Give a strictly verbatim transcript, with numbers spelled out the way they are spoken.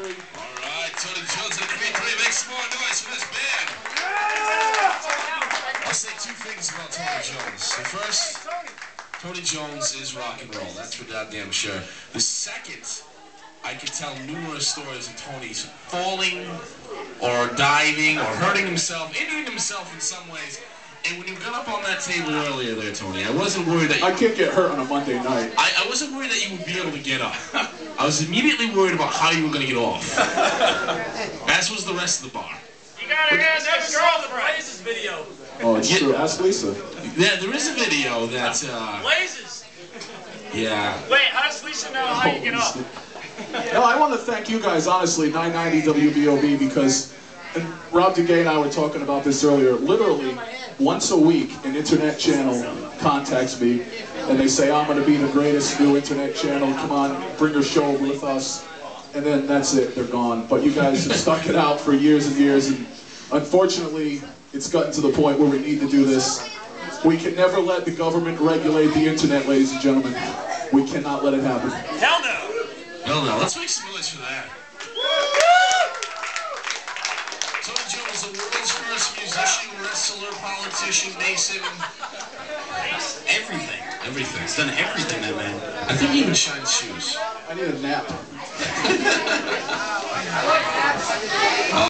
three. All right, Tony Jones at three three. Make some more noise for this band. I'll say two things about Tony Jones. The first, Tony Jones is rock and roll. That's for goddamn sure. The second, I can tell numerous stories of Tony's falling or diving or hurting himself, injuring himself in some ways. And when you got up on that table earlier there, Tony, I wasn't worried that you... I can't get hurt on a Monday night. I, I wasn't worried that you would be able to get up. I was immediately worried about how you were going to get off. As was the rest of the bar. You gotta ask that girl the Blazes video. Oh, it's Yeah. true. Ask Lisa. Yeah, there is a video that, uh... Blazes. Yeah. Wait, how does Lisa know how you get up? No, I want to thank you guys, honestly, nine ninety W B O B, because and Rob DeGay and I were talking about this earlier. Literally, once a week, an internet channel contacts me, and they say, I'm going to be the greatest new internet channel. Come on, bring your show with us. And then that's it. They're gone. But you guys have stuck it out for years and years, and unfortunately, it's gotten to the point where we need to do this. We can never let the government regulate the internet, ladies and gentlemen. We cannot let it happen. Hell no. Hell no. Let's make some noise for that. Tony Jones, the world's first musician, wrestler, politician, mason. Everything. Everything. He's done everything, that man. I think he even shines shoes. I need a nap.